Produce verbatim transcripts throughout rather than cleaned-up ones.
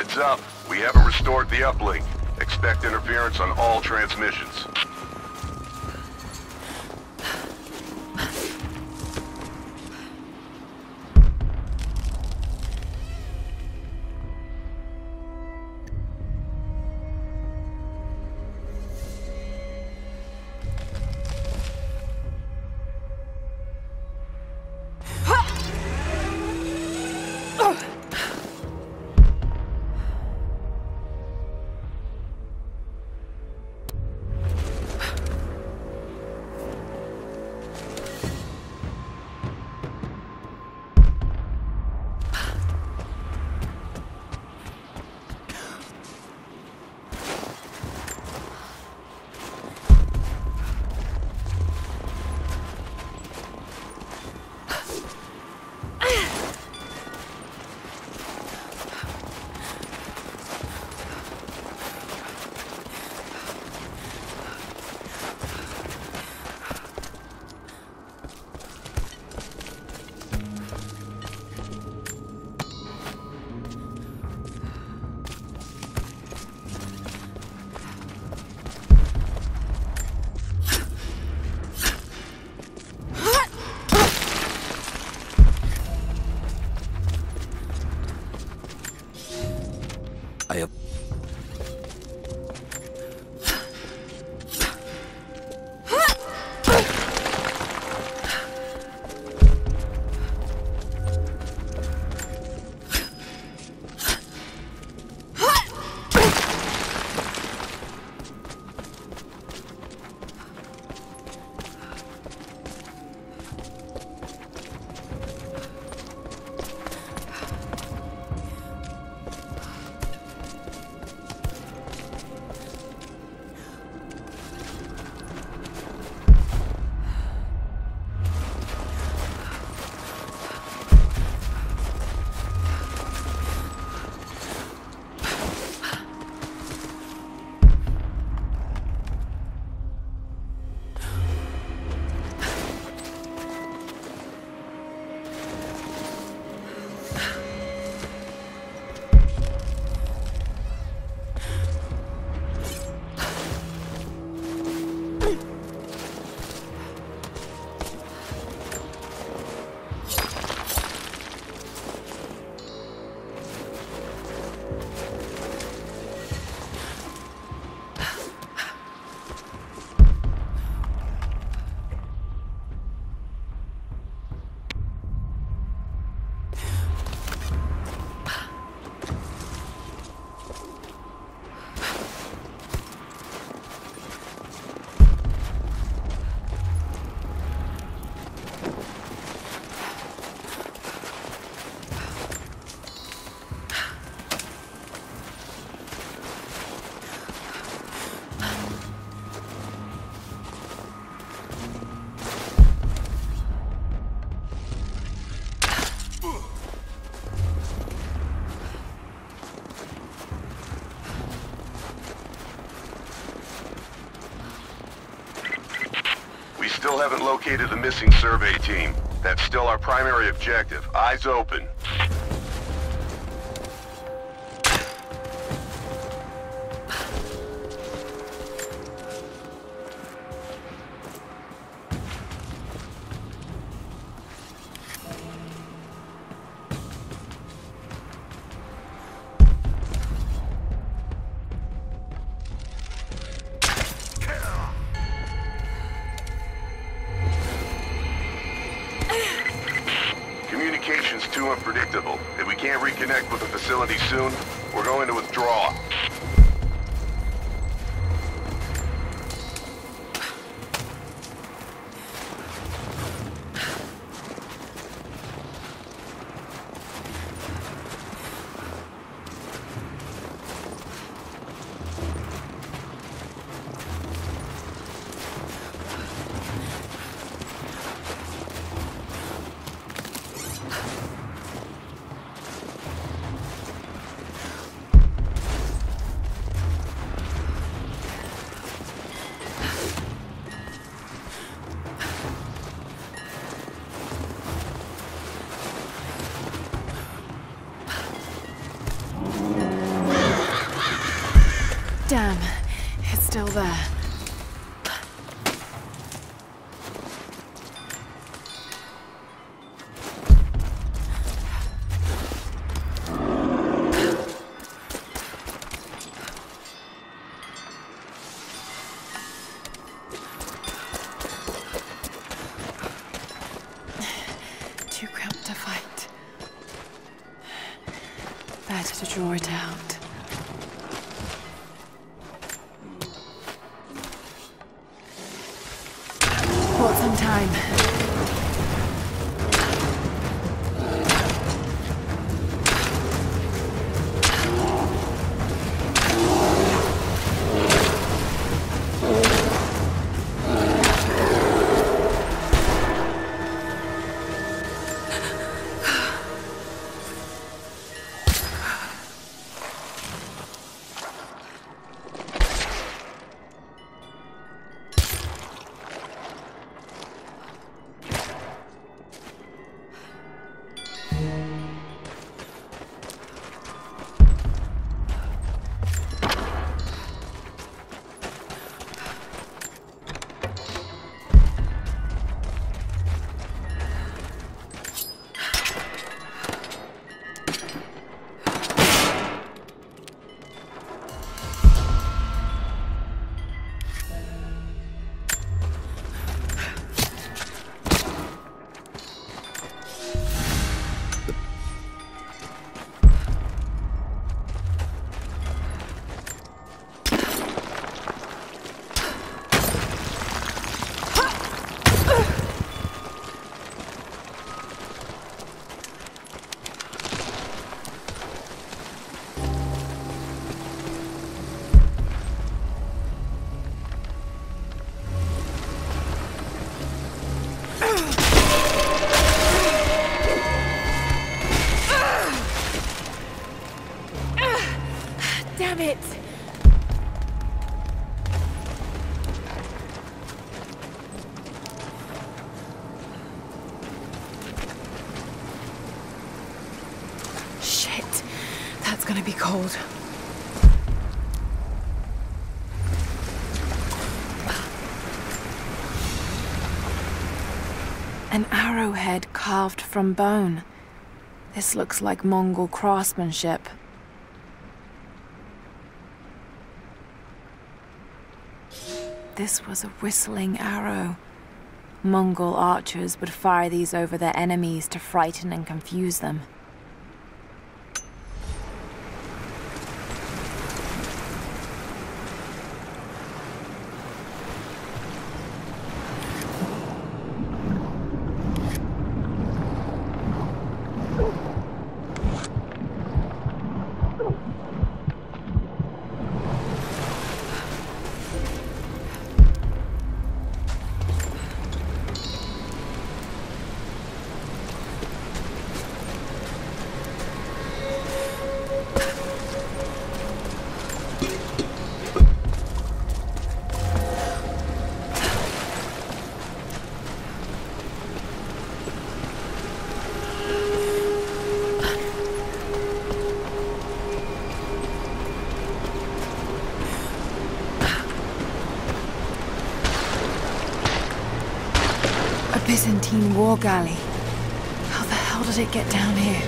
Heads up, we haven't restored the uplink. Expect interference on all transmissions. I have... Still haven't located the missing survey team. That's still our primary objective. Eyes open. Communication's too unpredictable. If we can't reconnect with the facility soon, we're going to withdraw. there. Too cramped to fight. Better to draw it out. Bought some time. Damn it! Shit, that's gonna be cold. An arrowhead carved from bone. This looks like Mongol craftsmanship. This was a whistling arrow. Mongol archers would fire these over their enemies to frighten and confuse them. Byzantine war galley. How the hell did it get down here?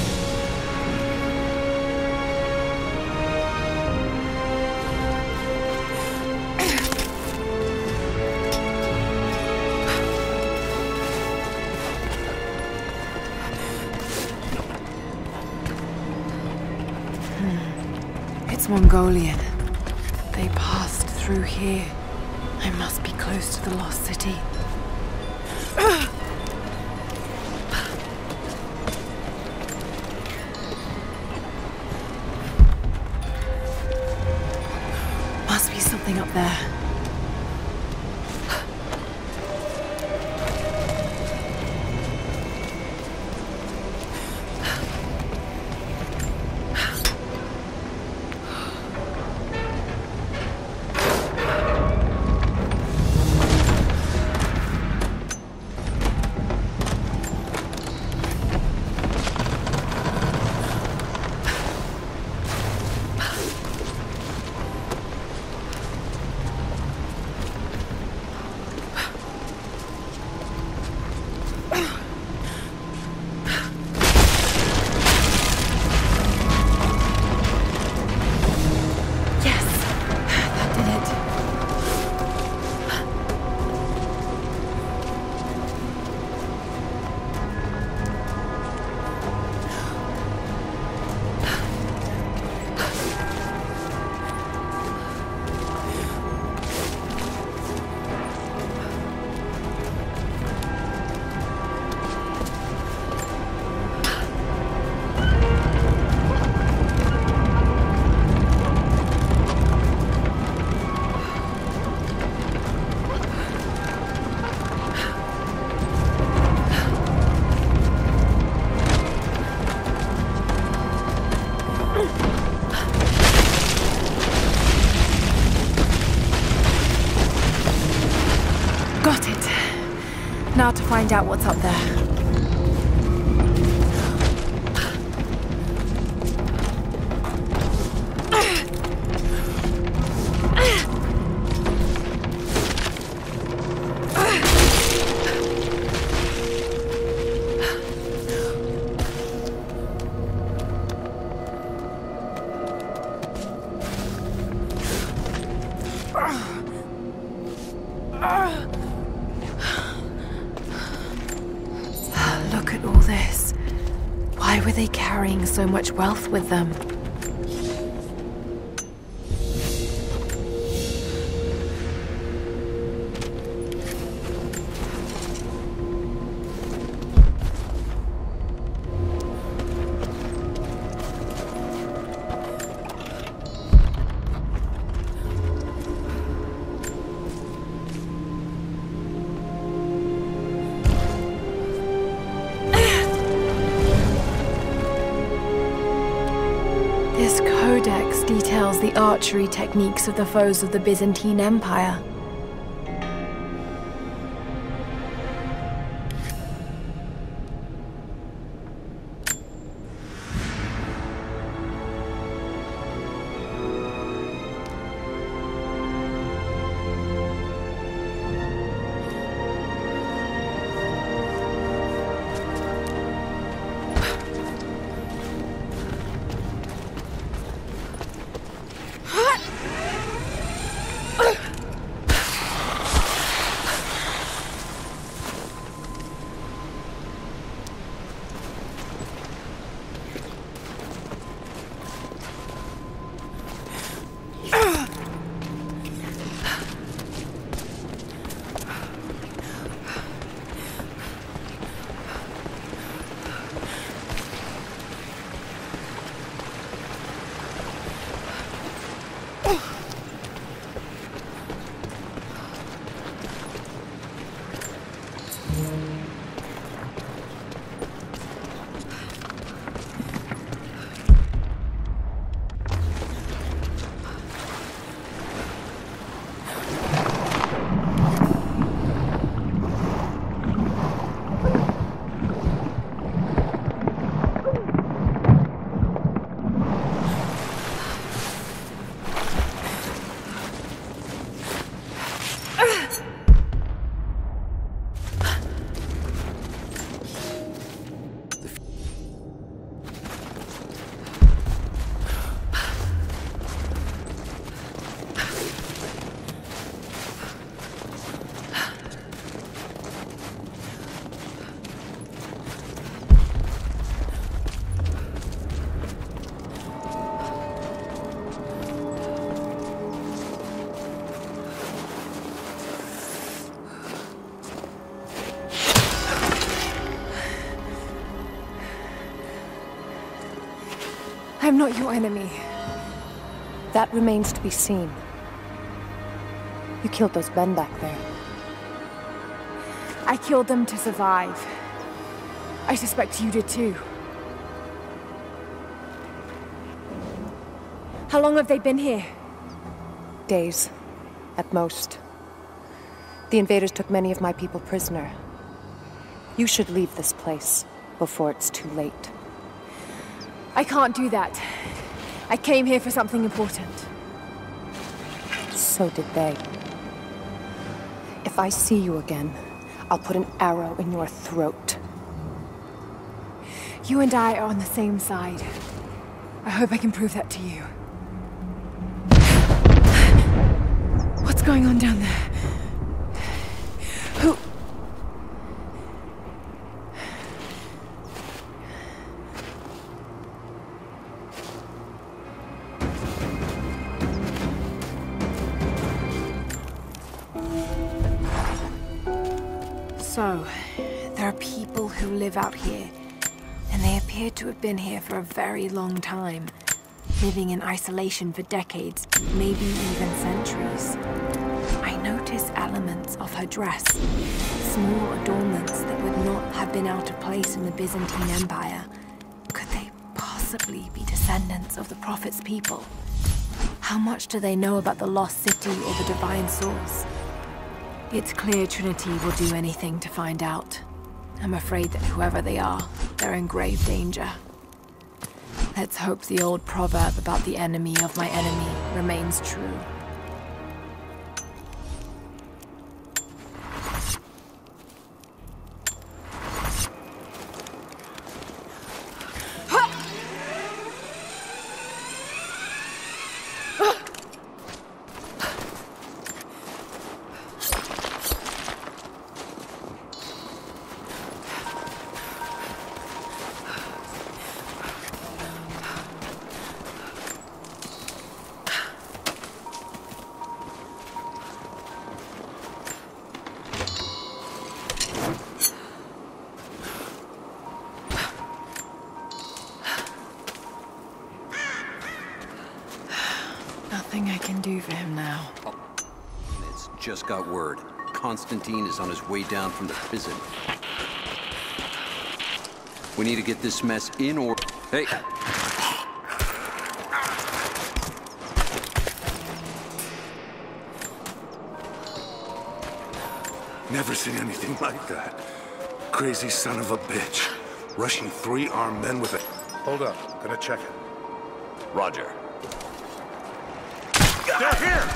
Hmm. It's Mongolian. They passed through here. I must be close to the lost city. Must be something up there. now to find out what's up there. Look at all this. Why were they carrying so much wealth with them? This codex details the archery techniques of the foes of the Byzantine Empire. I'm not your enemy. That remains to be seen. You killed those men back there. I killed them to survive. I suspect you did too. How long have they been here? Days, at most. The invaders took many of my people prisoner. You should leave this place before it's too late. I can't do that. I came here for something important. So did they. If I see you again, I'll put an arrow in your throat. You and I are on the same side. I hope I can prove that to you. What's going on down there? Who... So, there are people who live out here, and they appear to have been here for a very long time, living in isolation for decades, maybe even centuries. I notice elements of her dress, small adornments that would not have been out of place in the Byzantine Empire. Could they possibly be descendants of the Prophet's people? How much do they know about the lost city or the divine source? It's clear Trinity will do anything to find out. I'm afraid that whoever they are, they're in grave danger. Let's hope the old proverb about the enemy of my enemy remains true. Nothing I can do for him now. It's just got word. Constantine is on his way down from the prison. We need to get this mess in or... Hey! Never seen anything like that. Crazy son of a bitch. Rushing three armed men with a... Hold up, gonna check it. Roger. They're here!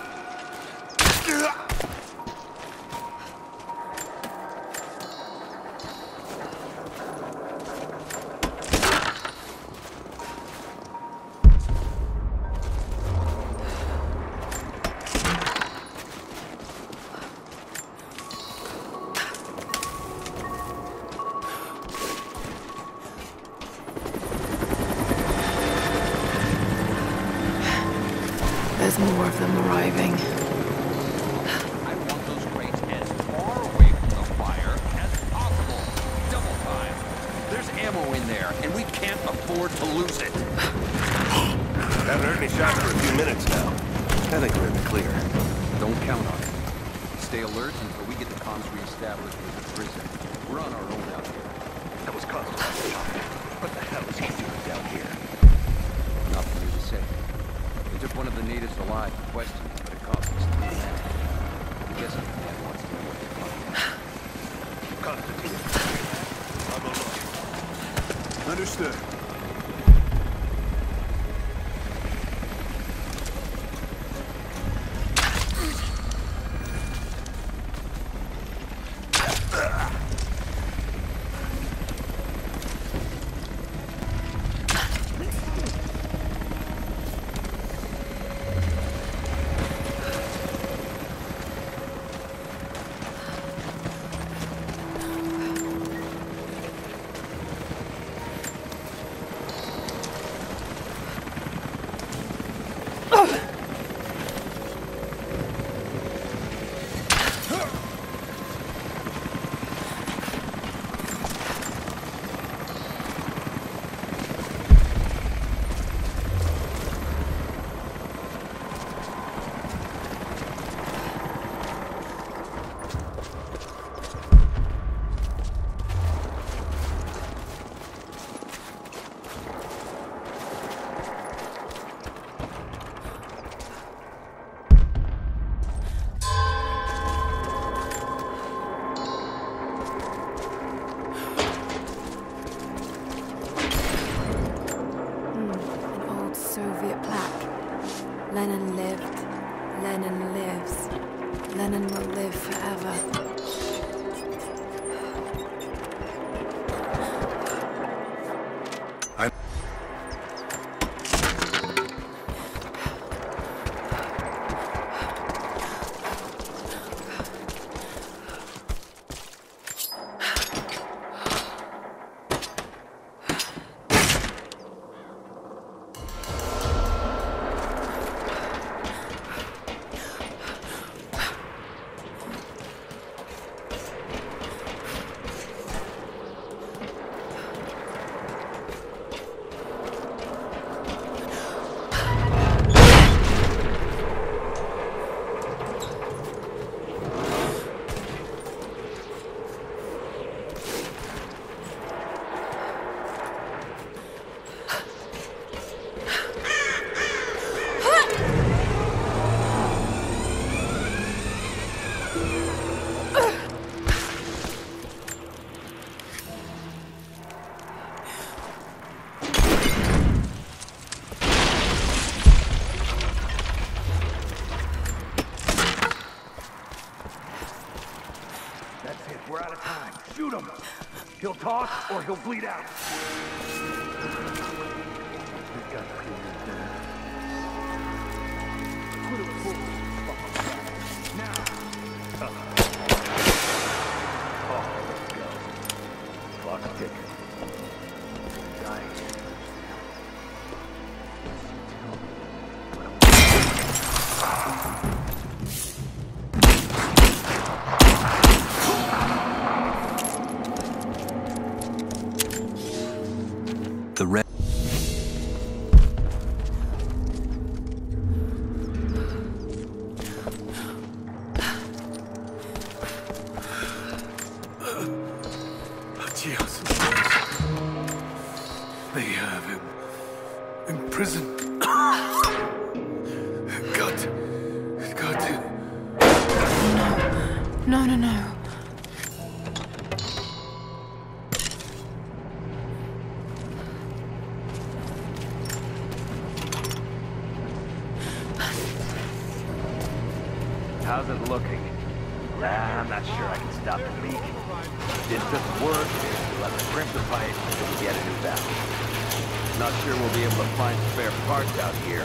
There's more of them arriving. I want those crates as far away from the fire as possible. Double time. There's ammo in there, and we can't afford to lose it. Haven't heard any shots for a few minutes now. I think we're in the clear. Don't count on it. Stay alert until we get the comms reestablished with the prison. We're on our own out here. That was Constantine. What the hell is he doing down here? Not for me to say. They took one of the natives alive for questioning, but it cost us three men. I'm guessing the man wants to know what they're talking about. Constantine. I'm alone. Understood. Shoot him! He'll talk or he'll bleed out. The red. Dios. They have him in prison. Got to, got to. No, no, no. How's it looking? Nah, I'm not sure I can stop the leak. This doesn't work, we'll have to crimp the pipe until we get a new valve. Not sure we'll be able to find spare parts out here.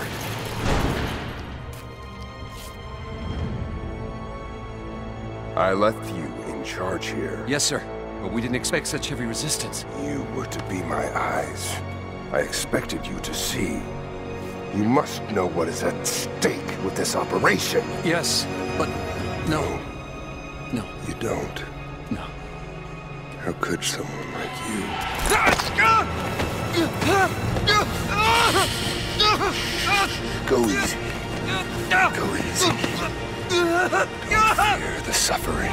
I left you in charge here. Yes, sir. But we didn't expect such heavy resistance. You were to be my eyes. I expected you to see. You must know what is at stake with this operation. Yes, but no. No. You don't. No. How could someone like you? Go easy. Go easy. Don't fear the suffering.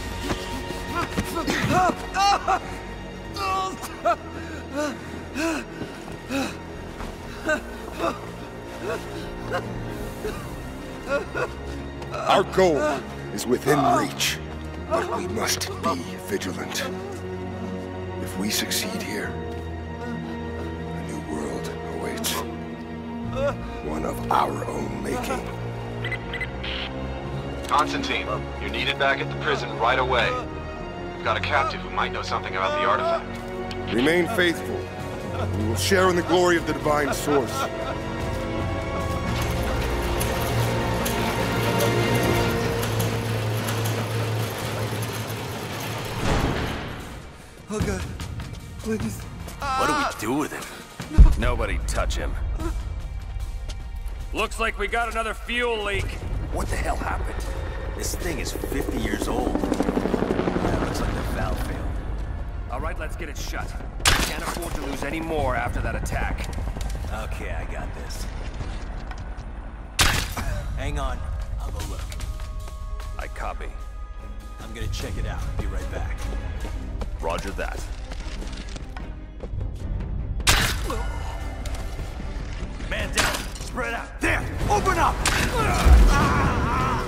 Our goal is within reach, but we must be vigilant. If we succeed here, a new world awaits. One of our own making. Constantine, you're needed back at the prison right away. We've got a captive who might know something about the artifact. Remain faithful. We will share in the glory of the Divine Source. Oh God, please. What do we do with him? Nobody touch him. Looks like we got another fuel leak. What the hell happened? This thing is fifty years old. Yeah, looks like the valve failed. All right, let's get it shut. Can't afford to lose any more after that attack. Okay, I got this. Hang on, I'll go look. I copy. I'm gonna check it out. Be right back. Roger that. Man down! Spread out! There! Open up! Ah!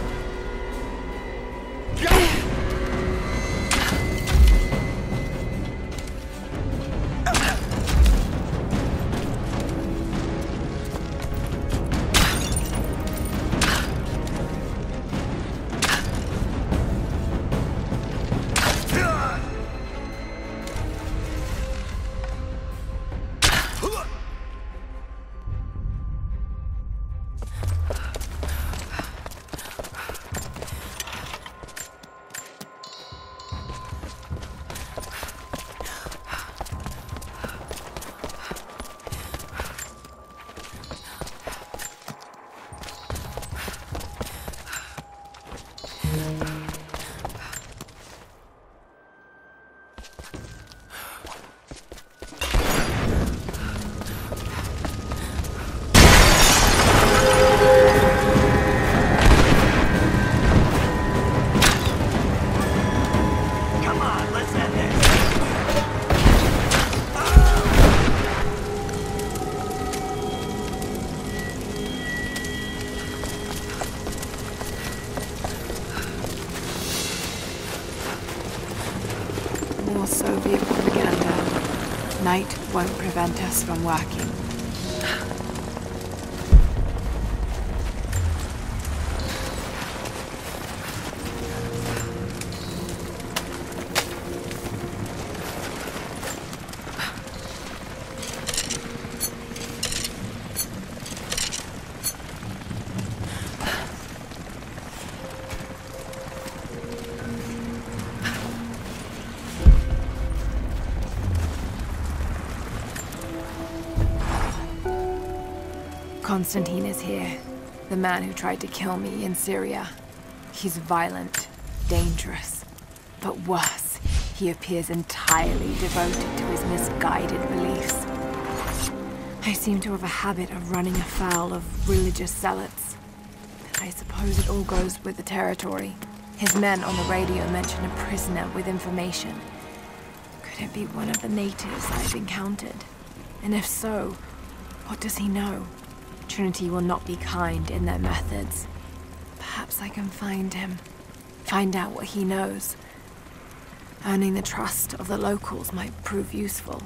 More Soviet propaganda. Night won't prevent us from working. Constantine is here. The man who tried to kill me in Syria. He's violent, dangerous, but worse, he appears entirely devoted to his misguided beliefs. I seem to have a habit of running afoul of religious zealots. But I suppose it all goes with the territory. His men on the radio mention a prisoner with information. Could it be one of the natives I've encountered? And if so, what does he know? Trinity will not be kind in their methods. Perhaps I can find him. Find out what he knows. Earning the trust of the locals might prove useful.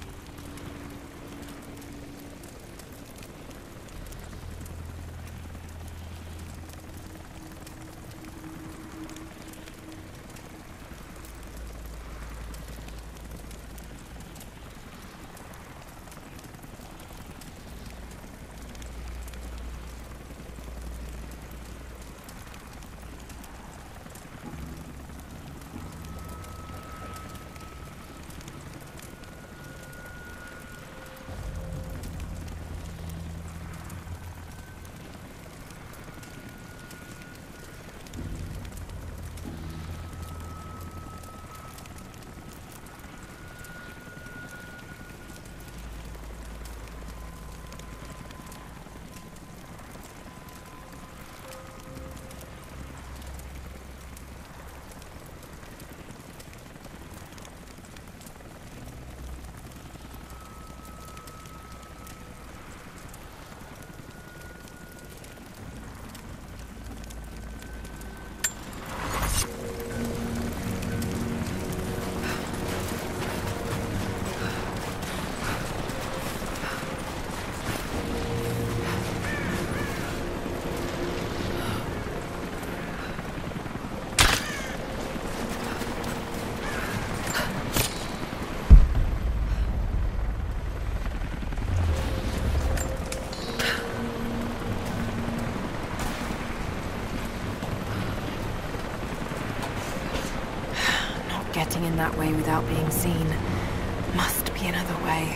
Getting in that way without being seen. Must be another way.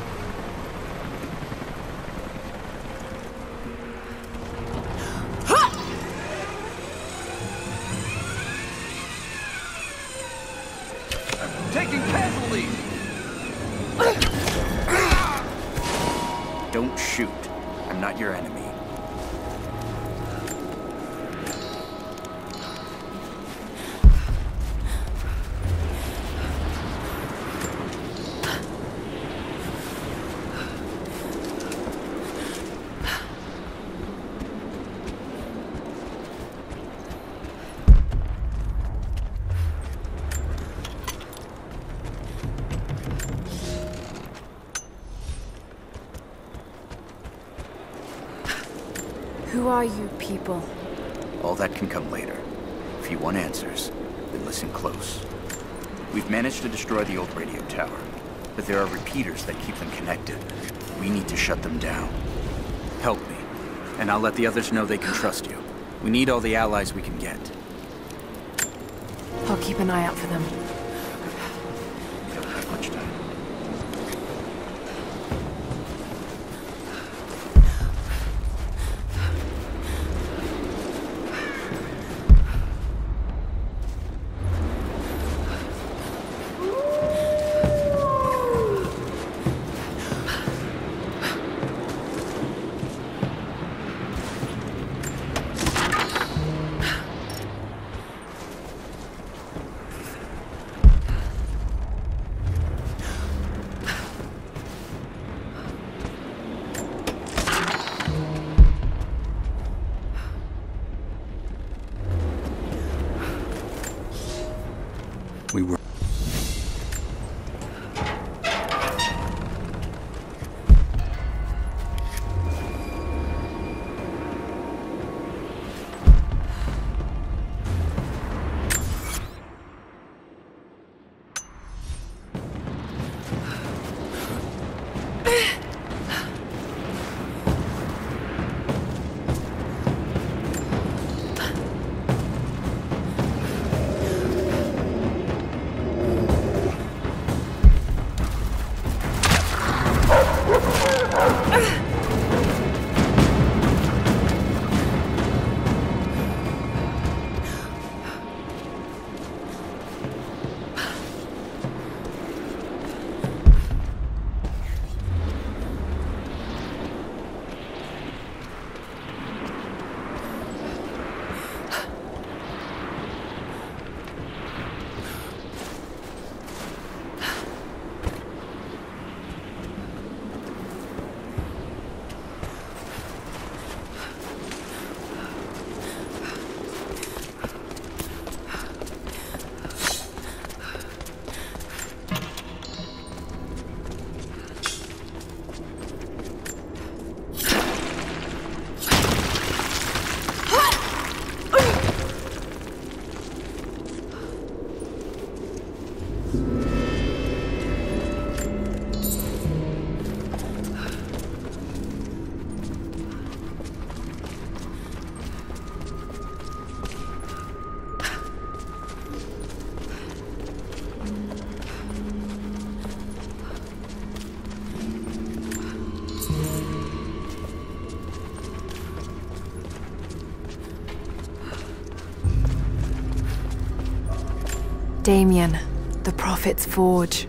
Taking casualties! Don't shoot. I'm not your enemy. Who are you people? All that can come later. If you want answers, then listen close. We've managed to destroy the old radio tower, but there are repeaters that keep them connected. We need to shut them down. Help me, and I'll let the others know they can trust you. We need all the allies we can get. I'll keep an eye out for them. We don't have much time. We were... Damien, the Prophet's Forge.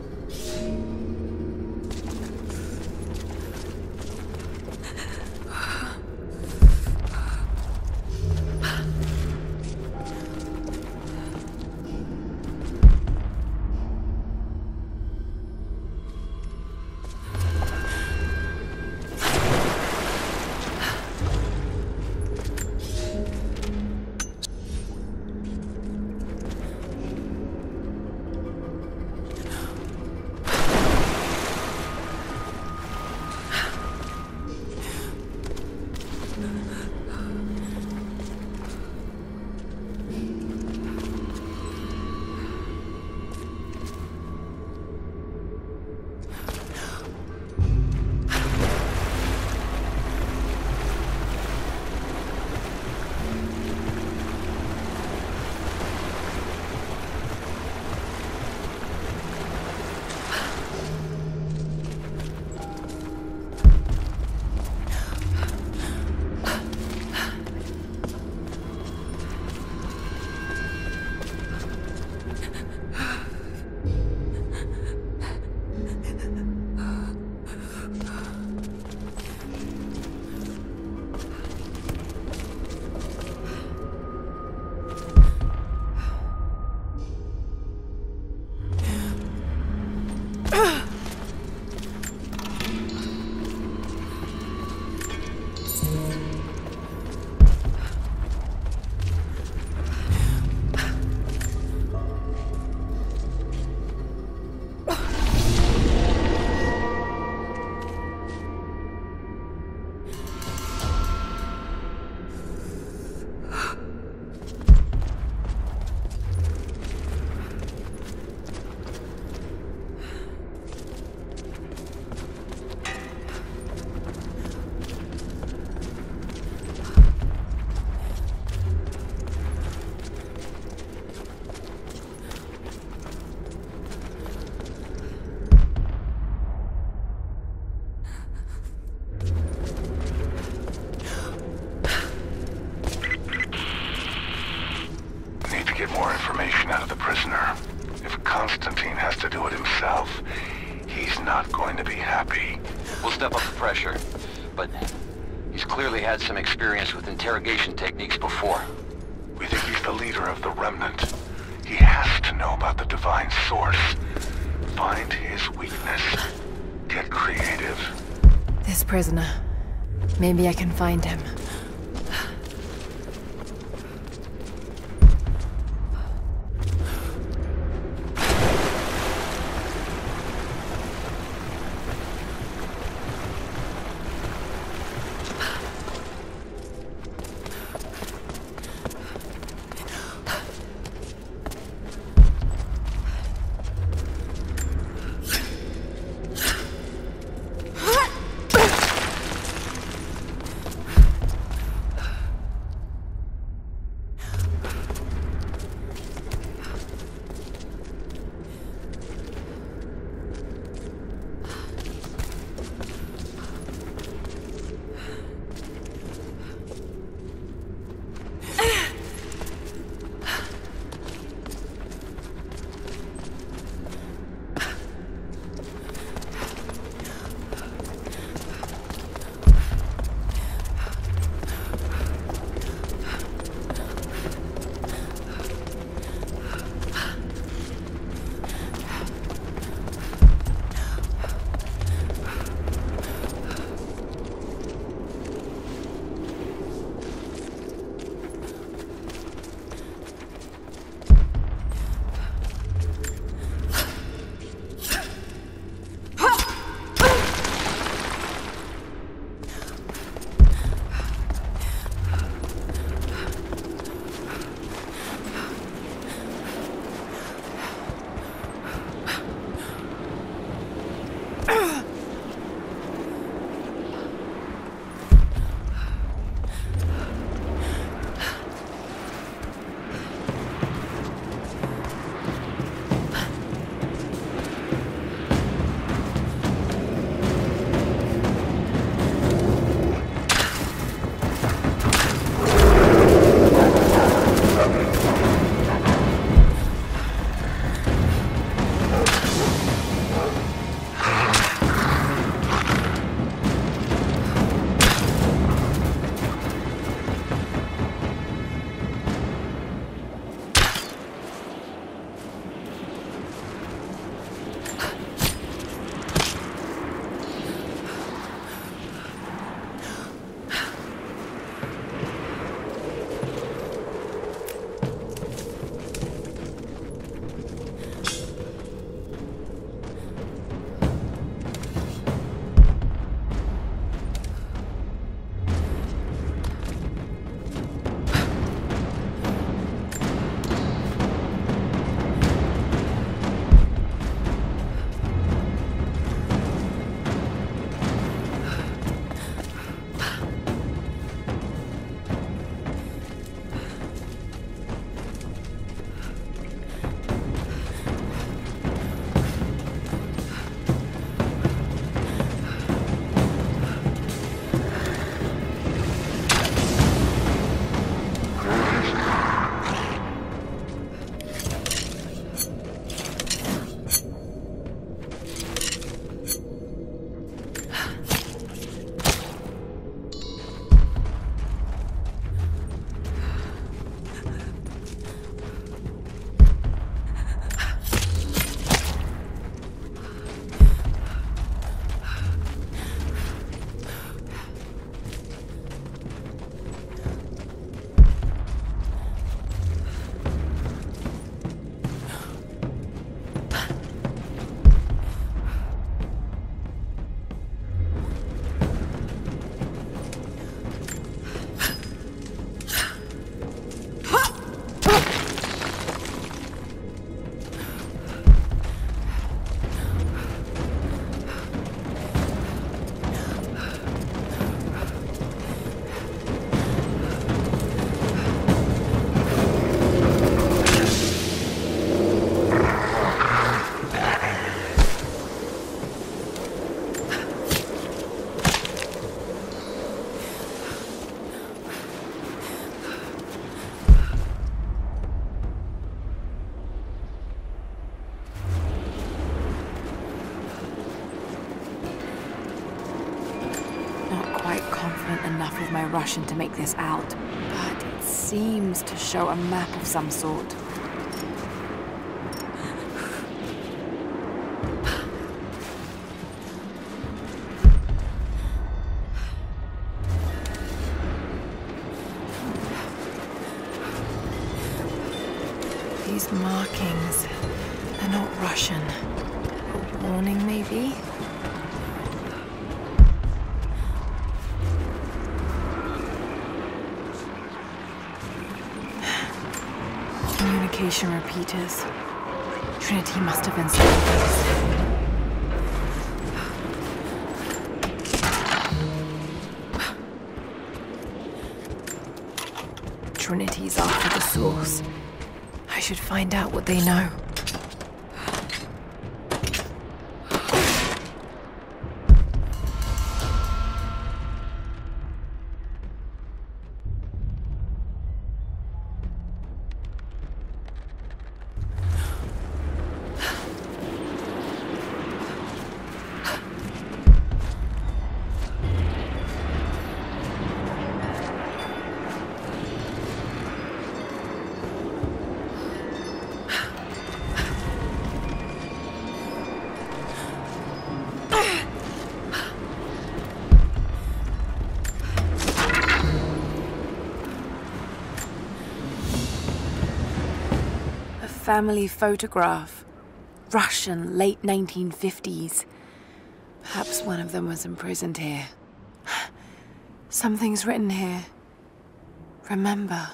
Some experience with interrogation techniques before. We think he's the leader of the Remnant. He has to know about the Divine Source. Find his weakness. Get creative. This prisoner. Maybe I can find him. confident enough with my Russian to make this out, but it seems to show a map of some sort. These markings, they're not Russian. A warning, maybe? Communication repeaters. Trinity must have installed these. Trinity's after the source. I should find out what they know. Family photograph. Russian, late nineteen fifties. Perhaps one of them was imprisoned here. Something's written here. Remember.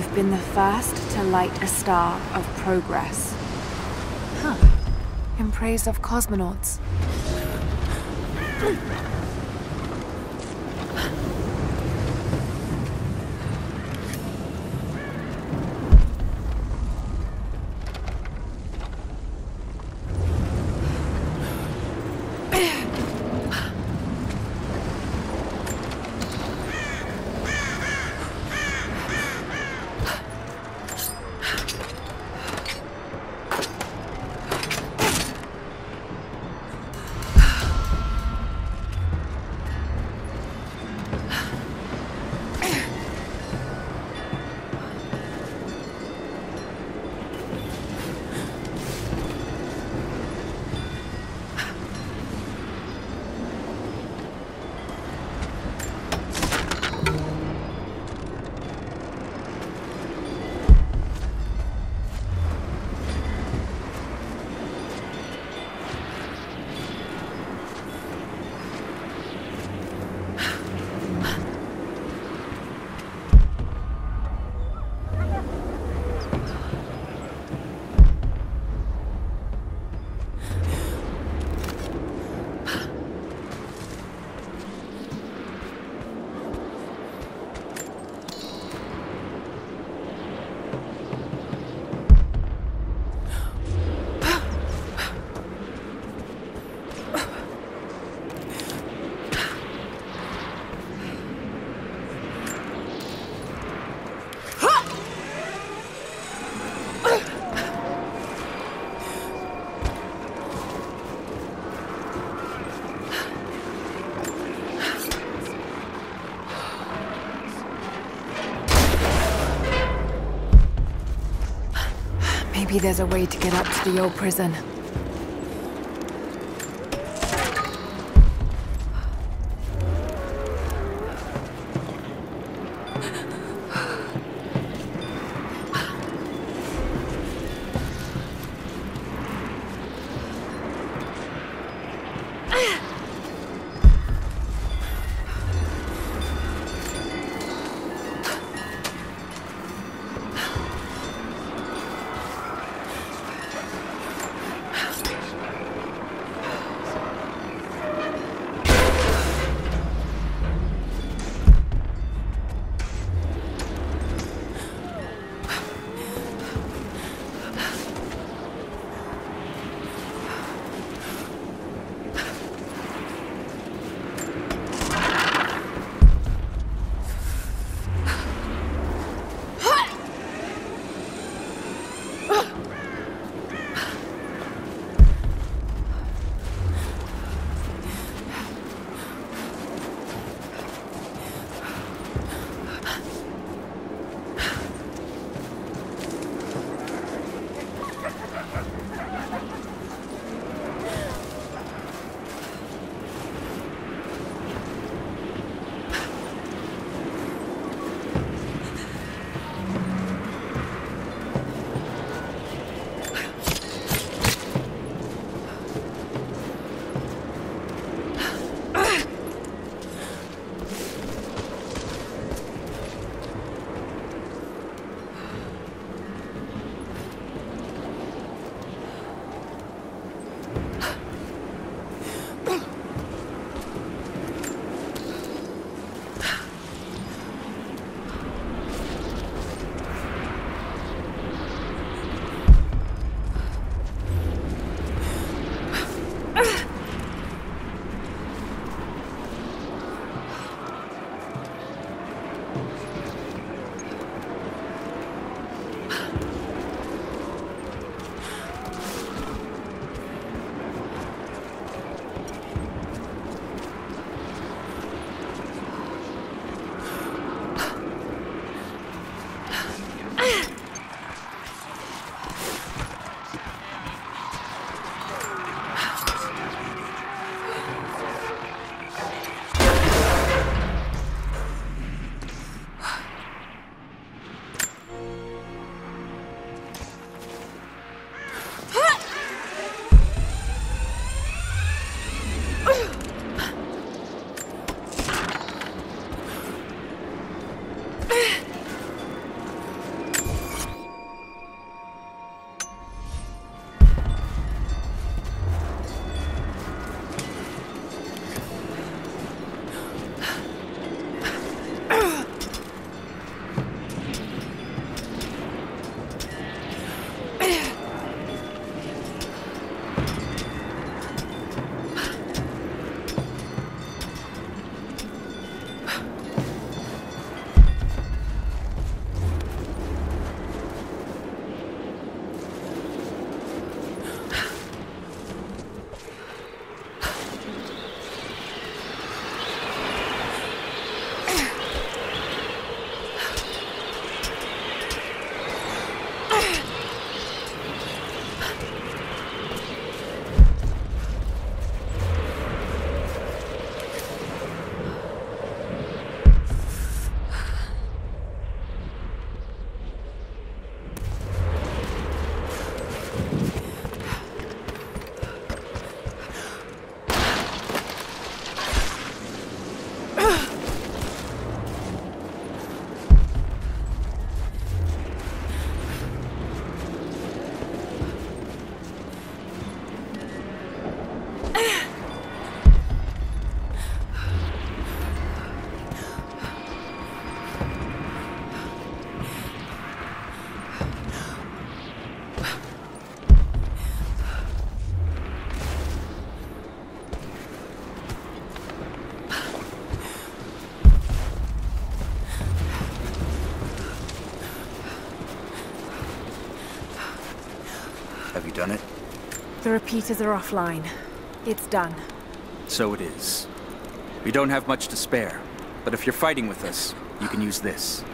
You've been the first to light a star of progress. Huh. In praise of cosmonauts. Maybe there's a way to get up to the old prison. Have you done it? The repeaters are offline. It's done. So it is. We don't have much to spare, but if you're fighting with us, you can use this.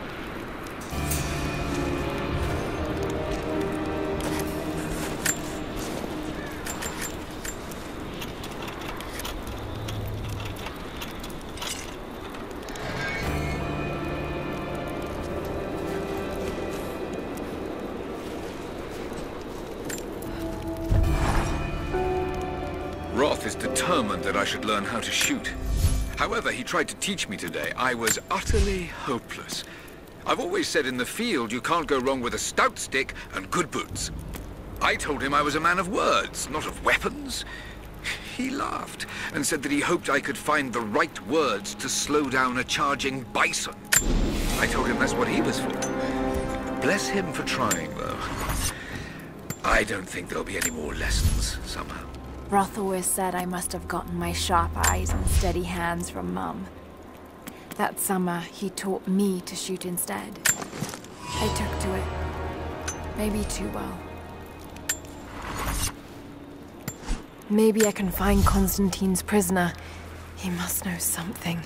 Roth is determined that I should learn how to shoot. However, he tried to teach me today. I was utterly hopeless. I've always said in the field you can't go wrong with a stout stick and good boots. I told him I was a man of words, not of weapons. He laughed and said that he hoped I could find the right words to slow down a charging bison. I told him that's what he was for. Bless him for trying, though. I don't think there'll be any more lessons, somehow. Roth always said I must have gotten my sharp eyes and steady hands from Mum. That summer, he taught me to shoot instead. I took to it. Maybe too well. Maybe I can find Constantine's prisoner. He must know something.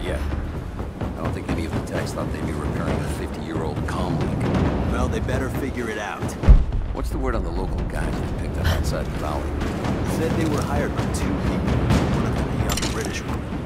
yet. I don't think any of the techs thought they'd be repairing a fifty-year-old comm leak. Well, they better figure it out. What's the word on the local guys they picked up outside the valley? Said they were hired by two people. One of them a young British woman.